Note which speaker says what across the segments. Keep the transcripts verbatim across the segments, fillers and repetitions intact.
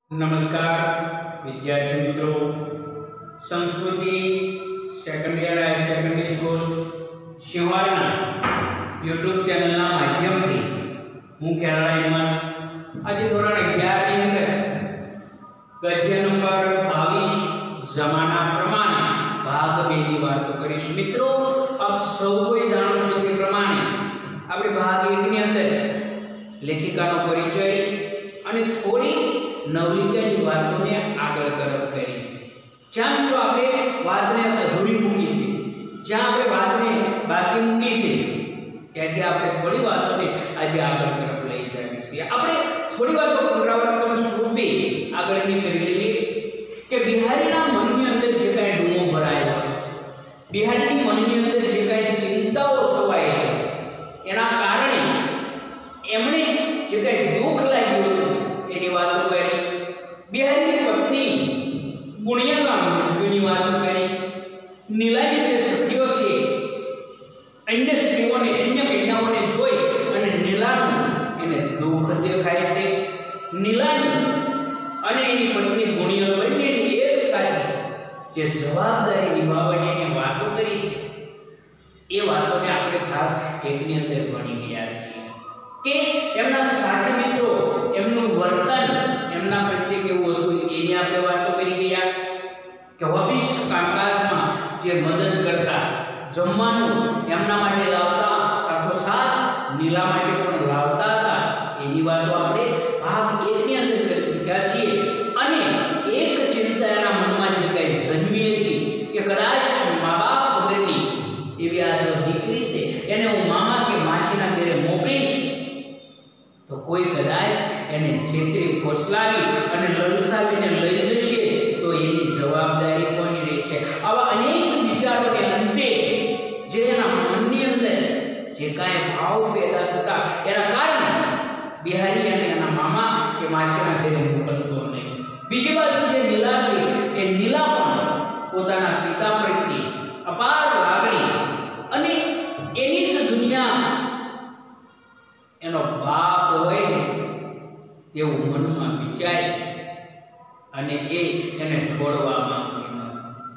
Speaker 1: नमस्कार विद्यार्थी मित्रों, संस्कृति second year higher secondary school शिवारना यूट्यूब चैनल माध्यम थी हूँ खेराड़ा ईमान आज धोरण अगियार की अंदर गद्य नंबर बावीस जमाना प्रमाणे भाग बे की बात करीश। मित्रों, अब सौ कोई जाणो छो ते प्रमाणे आपणे भाग एक ની અંદર लेखिकाનો परिचय અને થોડી नवलिकाની વાતોને આગળ તરફ કરી છે। જ્યાં મિત્રો આપણે વાતને અધૂરી મૂકી છે, જ્યાં આપણે વાતને બાકી મૂકી છે, ત્યાંથી આપણે થોડી વાતોને આજે આગળ તરફ લઈ જવી છે। આપણે થોડી વાતો પુનરાવર્તન સ્વરૂપે આગળની કરી લઈએ કે બિહારીના મનની અંદર જે કાંઈ ડૂમો ભરાયો, બિહારીની મનની અંદર જે કાંઈ ચિંતાઓ છવાઈ, એના કારણે એમણે જે કાંઈ દુઃખ લાગ્યું હતું એની વાતો કરી। बिहारी की पत्नी गुणिया का मृत्युनी वात करी। नीलानी जे सखीओ छे अन्य स्त्रीओने अन्य कन्याओने जोई अने नीलानु एने दुख देखाय छे। नीलानी अने एनी पत्नी गुणिया बंनेनी एक साथे जे जवाबदारी निभावવાની એને વાતો કરી છે, એ વાતોને આપણે ભાગ એક ની અંદર ભણી ગયા છીએ કે એમના સાથી મિત્રો એમનું વર્તન એમના પ્રત્યે કેવું હતું એની આપણે વાતો કરી ગયા કે ઓફિસ કામકાજમાં જે મદદ કરતા, જમવાનું એમના માટે લાવતા, સાથોસાથ નીલા માટે પણ લાવતા હતા, એની વાતો આપણે ભાગ એક ની અંદર કરી ચૂક્યા છીએ। અને એક ચિંતા એના મનમાં જે કાંઈ જન્મી હતી કે કદાચ મા બાપ વગરની એવી આ જો દીકરી છે એને હું મામા કે માસીના ઘરે મોકલીશ તો કોઈ કદાચ એને છેતરી ફોસલાવી અને લલસાવીને લઈ જશે તો એની જવાબદારી કોની રહેશે। આવા અનેક વિચારોને અંતે જે એના મનની અંદર જે કાંઈ ભાવ પેદા થતા એના કારણે બિહારી અને એના મામા કે માસીના ઘરે મોકલતો નહીં। બીજી બાજુ જે નીલા છે એ નીલા પણ પોતાના પિતા પ્રત્યે અપાર લાગણી અને એની જ દુનિયા એનો બાપ હોય ને તેવું મનમાં વિચારી અને એ એને છોડવા માંગતી નહોતી।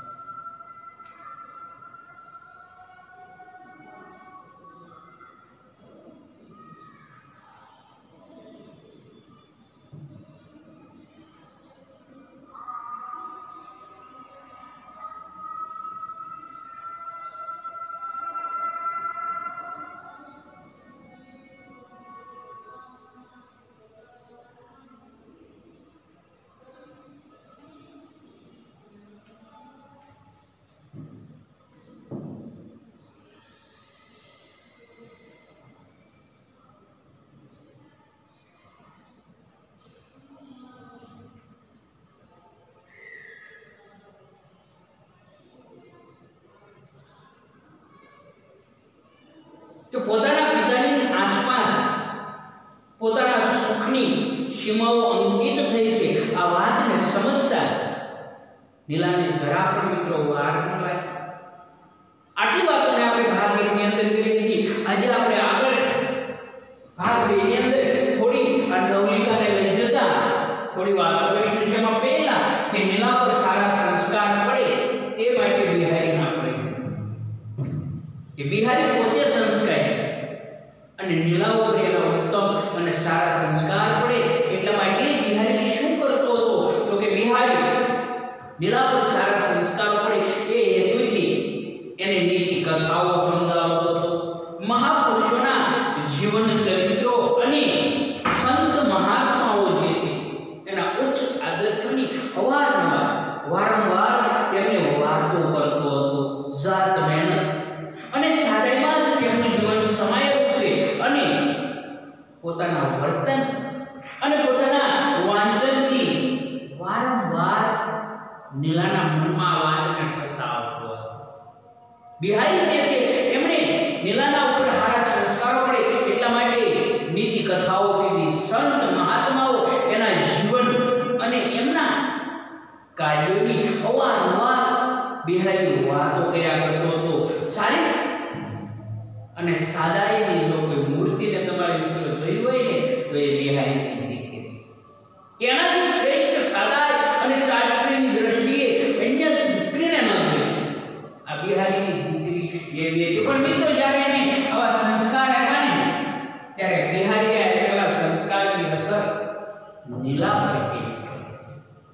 Speaker 1: तो પોતાના પિતાની આસપાસ પોતાના સુખની સીમાઓ અંકિત થઈ છે આ વાતને સમજતા નીલાને જરા પણ મિત્રો વાર ન લાગી। આટલી વાતોને આપણે ભાગ એક ની અંદર કરી હતી। આજે આપણે આગળ ભાગ બે ની અંદર થોડી આ નવલિકાને લઈ જતા થોડી વાતો કરીશું, જેમાં પહેલા કે નીલા પર સારા સંસ્કાર પડે તે માટે બિહારી ના પડે કે બિહારી પોતે સંસ્કારી અને નીલા ઉપર એના ઉત્તમ અને સારા સંસ્કાર પડે એટલા માટે બિહારી શું કરતો હતો તો કે બિહારી નીલા પર સારા સંસ્કાર પડે એ હેતુથી એને નીતિ કથાઓ સમજાવતો હતો। મહાપુરુષોના જીવન ચરિત્રો અને સંત મહાત્માઓ જે છે એના ઉચ્ચ આદર્શોની અવારનવાર વારંવાર તેમને વાતો કરતો હતો। જાત મહેનત અને સાદાઈમાં જ તેમનું જીવન સમાયેલું છે અને પોતાના વર્તન અને પોતાના વાંચનથી વારંવાર નીલાના મનમાં આ વાતને ઠસાવતો હતો। બિહારી જે છે એમણે નીલાના ઉપર સારા સંસ્કારો પડે એટલા માટે નીતિ કથાઓ કીધી, સંત મહાત્માઓ એના જીવન અને એમના કાર્યોની અવારનવાર બિહારી વાતો કર્યા કરતો હતો। સારી અને સાદાઈની જો કોઈ મૂર્તિને તમારે મિત્રો જોઈ હોય ને તો એ બિહારીની દીકરી, કે એનાથી શ્રેષ્ઠ મિત્રો જ્યારે એને આવા સંસ્કાર આપ્યા ને ત્યારે બિહારીએ આપેલા સંસ્કારની અસર નીલા પર કેવી કરે છે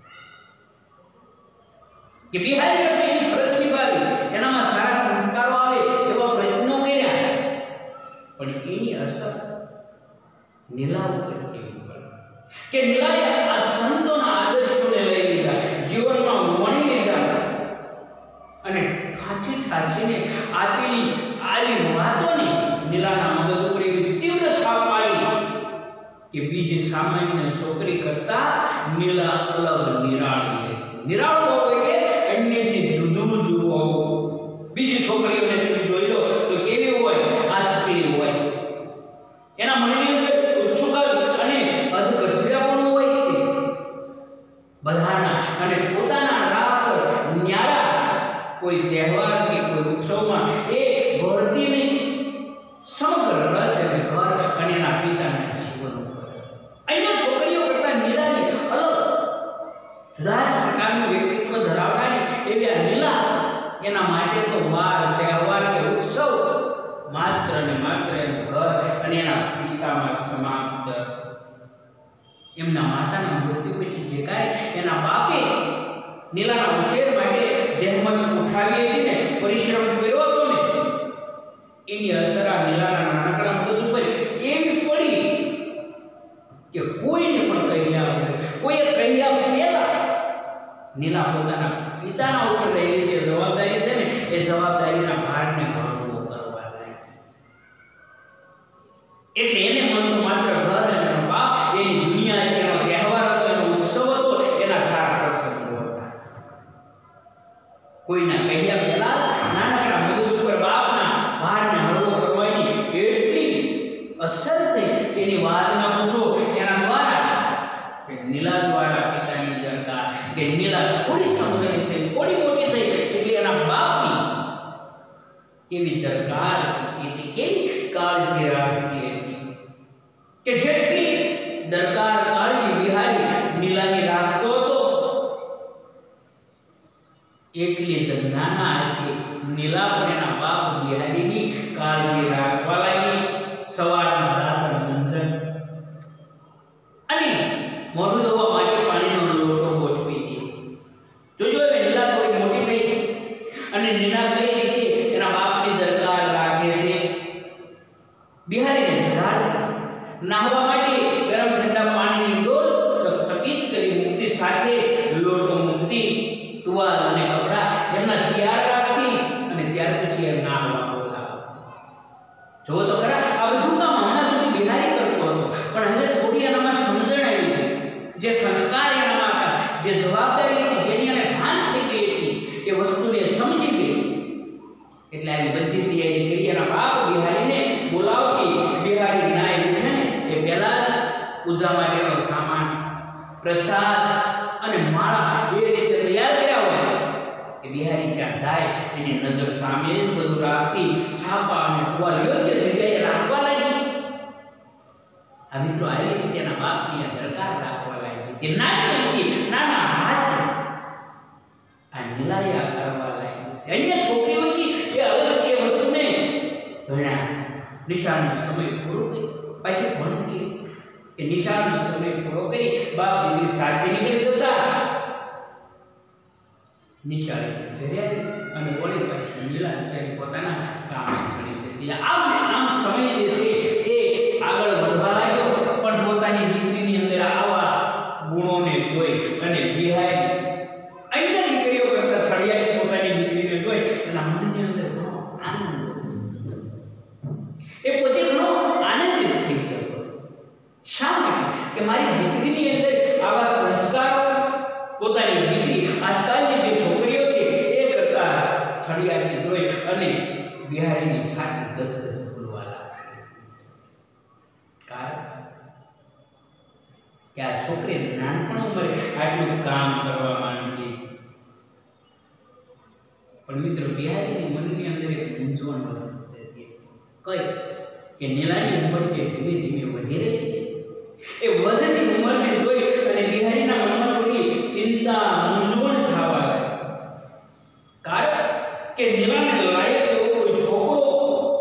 Speaker 1: કે બિહારીએ એની ફરજ નિભાવી, એનામાં સારા સંસ્કારો આવે એવા પ્રયત્નો કર્યા, પણ એની અસર નીલા ઉપર કેવી પડી કે નીલાએ આ સંતોના આદર્શોને લઈ લીધા, જીવનમાં વણી લીધા અને ઠાંચી ઠાંચીને આપેલી આવી વાતોને નીલાના મગજ ઉપર એવી તીવ્ર છાપ પાડી કે બીજી સામાન્ય છોકરી કરતા નીલા અલગ નિરાળી હતી. નિરાળું હોવું એટલે અન્યથી જુદું જુદું હોવું. બીજી છોકરીઓને તમે જોઈ લો તો કેવી હોય, આચકલી હોય, એના મનની અંદર ઉત્સુકતા અને અધકચરાપણું હોય છે બધાના, અને પોતાના રાહ પર ન્યારા કોઈ તહેવાર કે કોઈ ઉત્સવમાં એ ભળતી નહીં, સમગ્ર રસ અને ઘર અને એના પિતાના જીવન ઉપર. અન્ય છોકરીઓ કરતા નીલાની અલગ જુદા જ પ્રકારનું વ્યક્તિત્વ ધરાવનારી એવી આ નીલા, એના માટે તો વાર તહેવાર કે ઉત્સવ માત્ર ને માત્ર એનું ઘર અને એના પિતામાં સમાપ્ત. એમના માતાના મૃત્યુ પછી જે કાંઈ એના બાપે નીલાના ઉછેર માટે જહેમત ઉઠાવી હતી ને, પરિશ્રમ કર્યો હતો ને, એની અસર આ નીલાના નાનકડા મગજ ઉપર એવી પડી કે કોઈને પણ કહ્યા વગર, કોઈએ કહ્યા પહેલા નીલા પોતાના પિતાના ઉપર રહેલી જે જવાબદારી છે ને એ જવાબદારીના ભારને હળવો કરવા લાગી. એટલે એને મન તો માત્ર ઘર અને એનો બાપ, એની દુનિયા, એનો તહેવાર હતો, એનો ઉત્સવ હતો, એના સારા પ્રસંગો હતા. કોઈના કહ્યા પહેલા નાનકડા મગજ ઉપર બાપના ભારને હળવો કરવાની એટલી અસર થઈ કે એની વાત ના પૂછો. એના દ્વારા કે નીલા દ્વારા પિતાની દરકાર કે નીલા થોડી સમજણી થઈ, થોડી મોટી થઈ એટલે એના બાપની કેવી દરકાર કરતી હતી, કેવી કાળજી રાખતી હતી કે જેટલી દરકાર કાળજી બિહારી નીલાની રાખતો હતો એટલી જ નાના હાથે નીલા પણ એના બાપ બિહારીની કાળજી રાખવા લાગી. સવારના દાંતણ મંજન અને મોઢું ધોવા માટે પાણીનો લોટો ગોઠવી દીધો. જોજો હવે નીલા થોડી મોટી થઈ છે અને નીલા કઈ રીતે એના બાપની દરકાર રાખે છે. બિહારીને જરાડતા નાહવા માટે ગરમ ઠંડા પાણીની ડોલ ચકચકિત કરી મૂકતી, સાથે લોટો મૂકતી, ટુવાલ અને કપડા એમના તૈયાર રાખતી અને ત્યાર પછી એ નાહવા બોલાવતી. જો તો ખરા આ બધું કામ હમણાં સુધી બિહારી કરતો હતો, પણ હવે થોડી એનામાં સમજણ આવી ગઈ. જે સંસ્કાર એનામાં હતા, જે જવાબદારી હતી, જેની એને ભાન થઈ ગઈ હતી, એ વસ્તુને સમજી ગઈ. એટલે આવી બધી તૈયારી કરી એના બાપ બિહારીને બોલાવતી. બિહારી નાઈ ઉઠે ને એ પહેલા પૂજા માટેનો સામાન, પ્રસાદ અને માળા જે રીતે તૈયાર કર્યા હોય કે બિહારી ત્યાં જાય એની નજર સામે જ બધું રાખતી, છાપા અને ટુવાલ યોગ્ય જગ્યાએ રાખવા લાગી. આ મિત્રો આવી રીતે એના બાપની આ દરકાર રાખવા લાગી કે નાની નથી, નાના હાથ આ નીલાયા કરવા લાગી છે. અન્ય છોકરીઓથી એ અલગ એ વસ્તુને ભણ્યા. નિશાળનો સમય પૂરો કરી પાછી ભણતી કે નિશાળનો સમય પૂરો કરી બાપ દીકરી સાથે નીકળી જતા. નિશાળેથી ઘરે આવી અને વળી પાછી નીલા બિચારી પોતાના કામે ચડી જતી. આમ ને આમ સમય જે છે એ આગળ વધવા લાગ્યો, પણ પોતાની દીકરીની અંદર આવા ગુણોને જોઈ અને બિહારી અન્ય દીકરીઓ કરતા છડિયાની પોતાની દીકરીને જોઈ એના મનની અંદર ઘણો આનંદ, એ પોતે ઘણો આનંદિત થઈ ગયો. શા માટે? કે મારી દીકરીની અંદર આવા સંસ્કારો, પોતાની દીકરી આજકાલની જે છોકરીઓ છે એ કરતા છડિયાની જોઈ અને બિહારીની છાતી ગસગસ ફૂલવા લાગી. કારણ કે આ છોકરી નાનપણ ઉંમરે આટલું કામ કરવા માંગતી હતી. પણ મિત્રો બિહારીની મનની અંદર એક મૂંઝવણ વધતી જતી હતી. કઈ કે નીલાની ઉંમર કે ધીમે ધીમે વધી રહી છે. એ વધતી ઉંમરને જોઈ અને બિહારીના મનમાં થોડી ચિંતા, મૂંઝવણ થવા લાગી. કારણ કે નીલાને લાયક એવો કોઈ છોકરો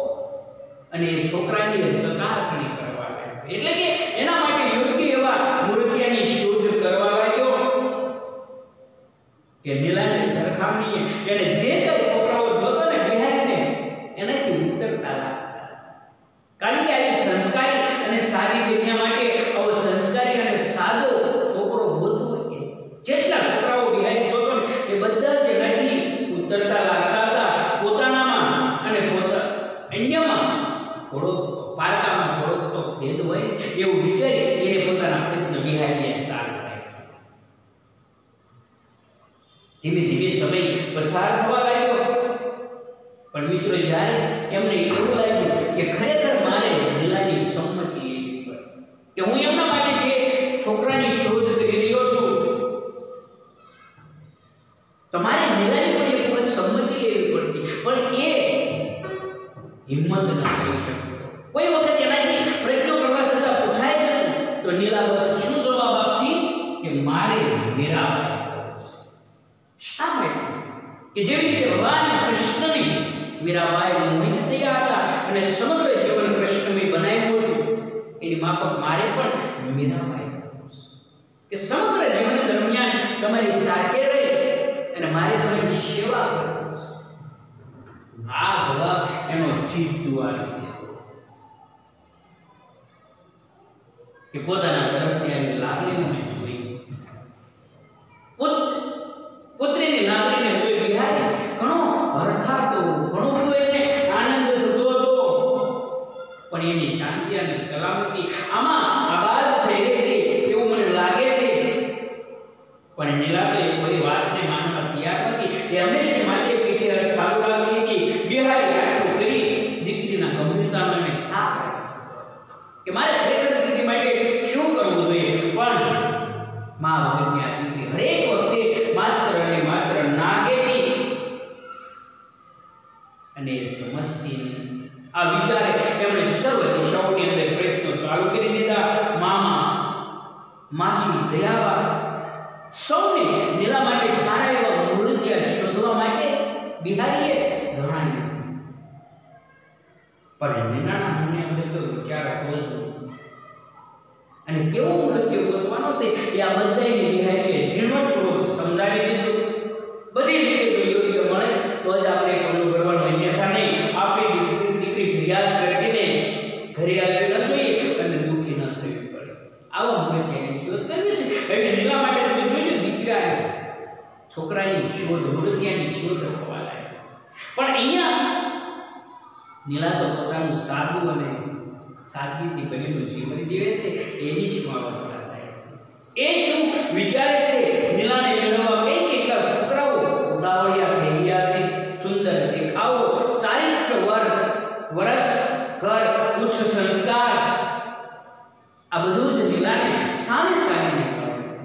Speaker 1: કે નીલાની સરખામણીએ એને જે કઈ છોકરાઓ જોતો ને બિહારીને એનાથી ઉતરતા લાગતા. કારણ કે આવી સંસ્કારી અને સાદી દુનિયા માટે આવો સંસ્કારી અને સાદો છોકરો ગોતવો કે જેટલા છોકરાઓ બિહારી જોતો ને એ બધા જ એનાથી ઉતરતા લાગતા હતા. પોતાનામાં અને પોતા અન્યમાં થોડો પારકામાં થોડોક તો ભેદ હોય ને એવું વિચારી એને પોતાના પ્રયત્ન બિહારીએ ચાલુ રાખ્યા. ધીમે ધીમે સમય પસાર થવા લાગ્યો. પણ મિત્રો જ્યારે એમને એવું લાગ્યું કે ખરેખર મારે નીલાની સંમતિ લેવી પડે કે હું એમના માટે જે છોકરાની શોધ કરી રહ્યો છું તમારે નીલાની પણ એક વખત સંમતિ લેવી પડતી. પણ એ હિંમત ન કરી શકતો. કોઈ વખત એનાથી પ્રયત્નો કરવા છતાં પૂછાય છે તો નીલા બસ શું જવાબ આપતી કે મારે મીરાબાઈ થવું છે. શા માટે? કે જેવી રીતે ભગવાન કૃષ્ણની મીરાબાઈ મોહિત થયા હતા અને સમગ્ર જીવન કૃષ્ણમય બનાવ્યું હતું એની માફક મારે પણ મીરાબાઈ થવું છે. કે સમગ્ર જીવન દરમિયાન તમારી સાથે રહી અને મારે તમારી સેવા કરવી છે. આ જવાબ એનો સીધું આવી કે પોતાના તરફની આવી લાગણીઓને જોઈ પુત્ર પુત્રીની લાગણીને જોઈ બિહારી ઘણો હરખાતો ઘણો બધો એને આનંદ થતો હતો. પણ એની શાંતિ અને સલામતી આમાં આબાદ થઈ રહી છે એવું મને લાગે છે. પણ નીલા તો એ કોઈ વાતને માનવા તૈયાર નથી. એ હંમેશા માટે પીઠે ચાલુ રાખી હતી. બિહારી આટલું કરી દીકરીના ગંભીરતાનો એને ખ્યાલ આવે છે કે મારે ખરેખર દીકરી માટે શું કરવું જોઈએ. પણ મા વગરની આ દીકરી હરેક વખતે માત્ર અને માત્ર ના કહેતી અને સમજતી નહીં. આ વિચારે એમણે સર્વ દિશાઓની અંદર પ્રયત્નો ચાલુ કરી દીધા. મામા માછી દયાવા સૌને નીલા માટે સારા એવા મૂર્તિયા શોધવા માટે બિહારીએ જણાવ્યું. પણ નીલાના મનની અંદર તો વિચાર હતો જ અને કેવું મૃત્યુ ગોતવાનો છે એ આ બધાને બિહારીએ ઝીણવટપૂર્વક સમજાવી દીધું. બધી રીતે જો યોગ્ય મળે તો જ આપણે પગલું ભરવાનો, અન્યથા નહીં. આપણી દીકરી ફરિયાદ કરતીને ઘરે આવી ન જોઈએ અને દુઃખી ન થવી પડે. આવા મૃત્યુની શોધ કરવી છે. એટલે નીલા માટે તમે જોજો દીકરા છોકરાની શોધ મૃત્યુની શોધ થવા લાગે છે. પણ અહીંયા નીલા તો પોતાનું સાદું અને સાદગીથી ભરેલું જીવન જીવે છે. એની શું અવસ્થા થાય છે? એ શું વિચારે છે? નીલાને મેળવવા કઈ કેટલા છોકરાઓ ઉતાવળિયા થઈ ગયા છે. સુંદર દેખાવો, ચારિત્ર વર વરસ ઘર ઉચ્ચ સંસ્કાર આ બધું જ નીલાને સામે ચાલીને મળે છે.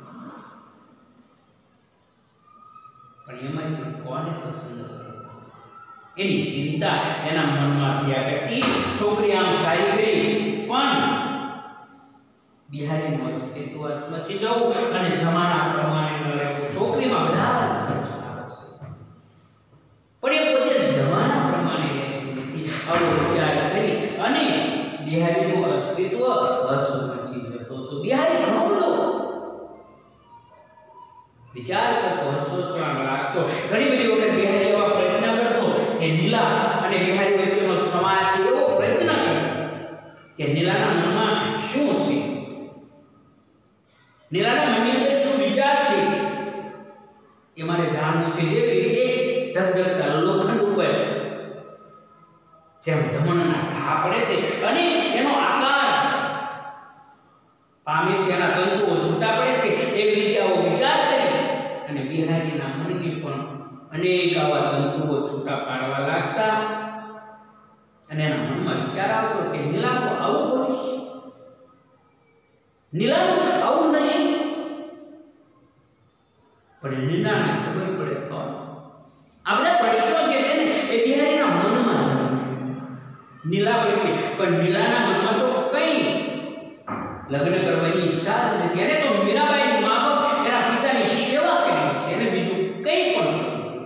Speaker 1: પણ એમાંથી કોને પસંદ કરવો એની ચિંતા એના મનમાં થયા કરતી. છોકરી આમ સારી ગઈ પણ બિહારીનું અસ્તિત્વ પછી જવું અને જમાના પ્રમાણે ન રહેવું. છોકરીમાં બધા સંસ્કારો છે પણ એ પોતે જમાના પ્રમાણે રહેતી નથી. આવો વિચાર કરી અને બિહારીનું અસ્તિત્વ હસમચી જતો તો બિહારી ઘણો બધો વિચાર કરતો, હસવામાં લાગતો. ઘણી બધી વખત બિહારી એવા પ્રયત્ન કરતો કે નીલા અને બિહારી વચ્ચેનો સમાજ એવો પ્રયત્ન કર્યો કે નીલાના મનમાં શું છે, નીલાના મનની અંદર શું વિચાર છે એ મારે જાણવું છે. જેવી રીતે ધગધગતા લોખંડ ઉપર જેમ ધમણના ઘા પડે છે અને એનો આકાર પામે છે, એના તંતુઓ છૂટા પડે છે, એવી રીતે આવો વિચાર કરી અને બિહારીના મનની પણ અનેક આવા તંતુઓ છૂટા પાડવા લાગતા અને એના મનમાં વિચાર આવતો કે નીલાનું આવું ભવિષ્ય, નીલાનું આવું નસીબ. પણ નીલાને ખબર પડે કોણ આ બધા પ્રશ્નો જે છે ને એ બિહારીના મનમાં જન્મે છે. નીલા પ્રત્યે પણ નીલાના મનમાં તો કઈ લગ્ન કરવાની ઈચ્છા જ નથી. એને તો મીરાબાઈની માફક એના પિતાની સેવા કરવી છે, એને બીજું કંઈ પણ નથી.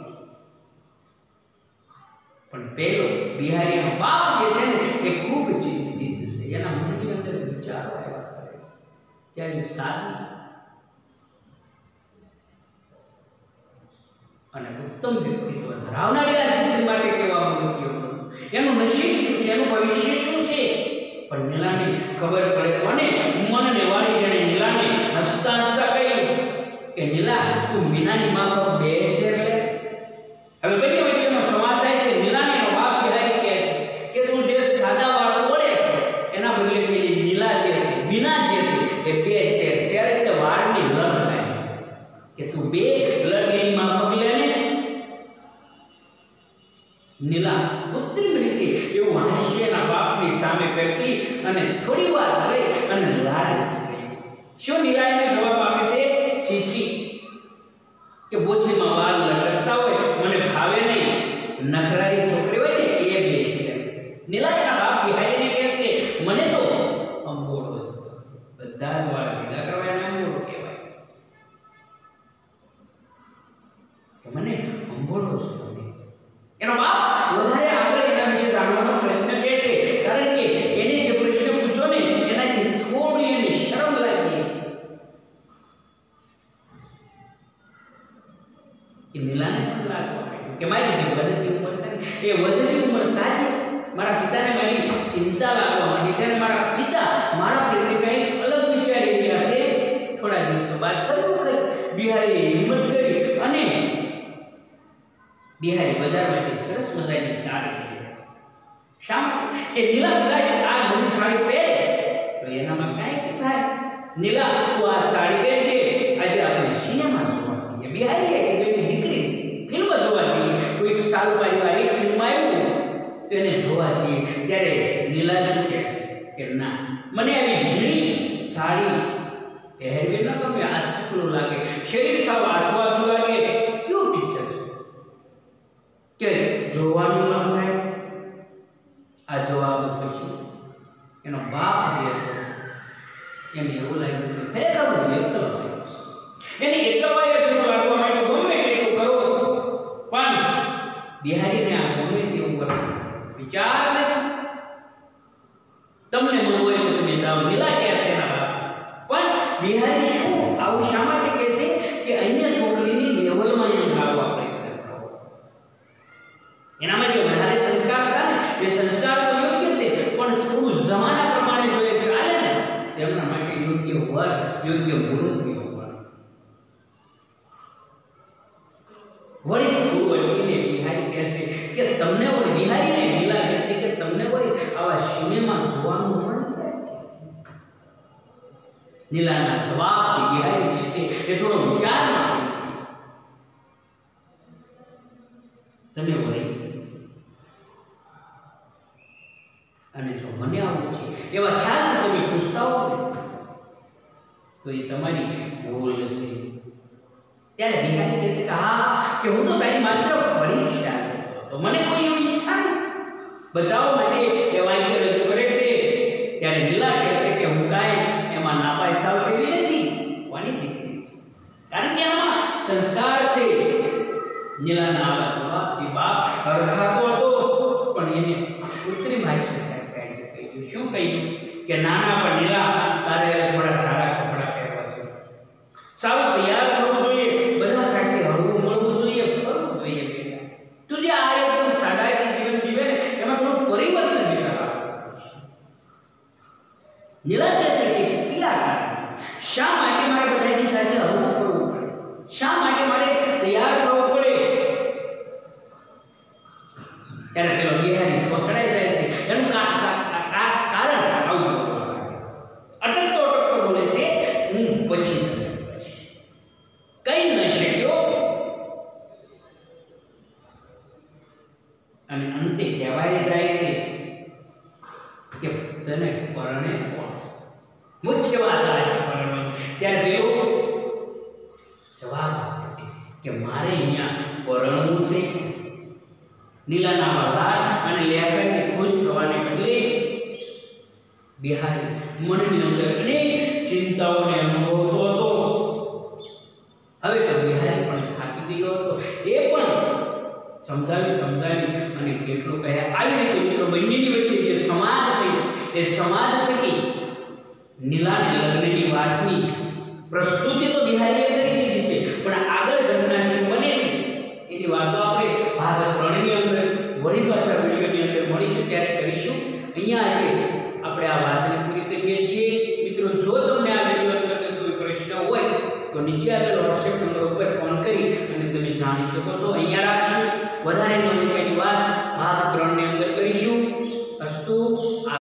Speaker 1: પણ પેલો બિહારીનો બાપ જે છે ને એ ખૂબ ચિંતિત છે. એના મનની અંદર વિચારો આવ્યા કરે છે ત્યારે સાદી અને ઉત્તમ વ્યક્તિત્વ ધરાવનારી આ દીકરી માટે કેવા મૃત્યુનું એનું નસીબ શું છે, એનું ભવિષ્ય શું છે, પણ નીલાને ખબર પડે અને મનને વાળી જણે નીલાને હસતા હસતા કહ્યું કે નીલા તું મીનાની માં પર બેસે રે. હવે બંને વચ્ચેનો સંવાદ થાય છે. નીલાને એનો બાપ બિહારી કહે છે કે તું જે સાદા વાળ બોલે છે એના બદલે પેલી નીલા જે છે, મીના જે છે એ બે શેર શેર એટલે વાળની લટ થાય કે તું બે લટ એની માં પગલે ને. નીલા કૃત્રિમ રીતે એવું હાસ્યના બાપની સામે કરતી અને થોડી વાર રહી અને લાડથી કહી. શું નીલા એને જવાબ આપે છે? છી છી, કે બોછીમાં વાળ લટકતા હોય મને ભાવે નહીં, નખરારી છોકરી હોય ને એ બે છે. નીલા એના બાપ બિહારીને કહે છે મને તો અંબોડો છે, બધા જ વાળ ભેગા કરવા એને અંબોડો કહેવાય છે, કે મને અંબોડો છે. એનો બાપ વધારે આગળ એના વિશે જાણવાનો પ્રયત્ન કરે છે, કારણ કે એને જે પ્રશ્ન પૂછ્યો ને એનાથી થોડી એને શરમ લાગી કે નીલાને પણ લાગવા માંડ્યું કે મારી જે વધતી ઉંમર છે એ વધતી ઉંમર સાથે મારા પિતાને મારી ચિંતા લાગવા માંડી છે અને મારા પિતા મારા પ્રત્યે કંઈ અલગ વિચારી રહ્યા છે. થોડા દિવસો બાદ ફરી વખત બિહારીએ હિંમત કરી અને બિહારી બજારમાંથી સરસ મજાની સાડી લીધી. શા માટે? કે નીલા કદાચ આ નવી સાડી પહેરે તો એનામાં કાંઈક થાય. નીલા તું આ સાડી પહેરજે, આજે આપણે સિનેમા જોવા જઈએ. બિહારીએ કે એની દીકરી ફિલ્મ જોવા જઈએ, કોઈક સારું પારિવારિક ફિલ્મ આવ્યું તો એને જોવા જઈએ. ત્યારે નીલા શું કહે છે કે ના, મને આવી ઝીણી સાડી પહેરવી ન ગમે, આછુકલું લાગે, શરીર સાવ આછું આછું લાગે. કેવું પિક્ચર છે કે જોવાનું મન થાય. આ જવાબ પછી એનો બાપ જે હતો એને એવું લાગ્યું કે ખરેખર હું એકલો થયો છું. એને એકલવાય જેવું લાગવા માંડ્યું. ગમે તેટલું કરો પણ બિહારીને આ ગમે તેવું કરે વિચાર નથી. તમને મન હોય તો તમે જાઓ, નીલા કહે છે એના બાપ. પણ બિહારી શું આવું શા માટે કહે છે કે અન્ય છોકરીની લેવલમાં એને લાવવા પ્રયત્ન કરો. એનામાં જે વધારે સંસ્કાર હતા ને એ સંસ્કાર તો યોગ્ય છે, પણ થોડું જમાના પ્રમાણે જો એ ચાલે ને તેમના માટે યોગ્ય વર, યોગ્ય મુહૂર્ત લેવું પડે. વળી થોડું અટકીને બિહારી કહે છે કે તમને વળી બિહારીને નીલા કહે છે કે તમને વળી આવા સિનેમા જોવાનું મન થાય છે. નીલાના જવાબથી બિહારી કહે છે કે થોડો વિચાર કરો. તમે વળી અને જો મને આવું છે એવા ખ્યાલથી તમે પૂછતા હો ને તો એ તમારી ભૂલ છે. ત્યારે બિહારી કહે છે કે હા, કે હું તો તારી માત્ર પરીક્ષા તો મને કોઈ એવી ઈચ્છા નથી. બચાવવા માટે એ વાક્ય રજૂ કરે છે ત્યારે નીલા કહે છે કે હું કાંઈ એમાં નાપાસ થાવ તેવી નથી, કોની દીકરી છે, કારણ કે એમાં સંસ્કાર છે. નીલાના આવા જવાબથી બાપ હરખાતો હતો, પણ એને કૃત્રિમ હાસ્ય સાથે કહ્યું. શું કહ્યું કે નાના પણ નીલા, તારે થોડા સારા કપડાં પહેરવા જોઈએ, સારું તૈયાર થવું જોઈએ, બધા સાથે હળવું મળવું જોઈએ, ફરવું જોઈએ. બેટા તું જે આ એકદમ સાદાઈથી જીવન જીવે ને એમાં થોડું પરિવર્તન બેટા લાવવું. નીલા કહે છે કે કયા કારણ, શા માટે મારે બધાની સાથે હળવું કરવું પડે, શા માટે મારે તૈયાર થવું પડે. ત્યારે પેલો બિહારી થોથડાઈ જાય છે. એનું કારણ આવું અટકતો અટકતો બોલે છે હું પછી કઈ ન શક્યો. અને અંતે કહેવાય જાય છે કે તને પરણે મુખ્ય વાત આવે પરણવાની. ત્યારે પેલો જવાબ આપે છે કે મારે અહીંયા પરણવું છે. નીલાના આભાર અને લેખકને ખુશ થવાને બદલે બિહારી મનની અંદર અનેક ચિંતાઓને અનુભવતો હતો. હવે તો બિહારી પણ થાકી ગયો હતો. એ પણ સમજાવી સમજાવી અને કેટલું કહ્યા. આવી રીતે મિત્રો બંનેની વચ્ચે જે સમાજ થયો એ સમાજ થકી નીલાને લગ્નની વાતની પ્રસ્તુતિ તો બિહારીએ કરી દીધી છે, પણ આગળ ઘટના શું બને છે વળી પાછા વિડીયોની અંદર મળીશું ત્યારે કરીશું અહીંયા આજે આપણે આ વાતને પૂરી કરીએ છીએ મિત્રો જો તમને આ વિડીયો અંતર્ગત કોઈ પ્રશ્ન હોય તો નીચે આપેલ વોટ્સએપ નંબર ઉપર ફોન કરી અને તમે જાણી શકો છો અહીંયા રાખશું વધારે નવી વાત ભાગ ત્રણ ની અંદર કરીશું અસ્તુ।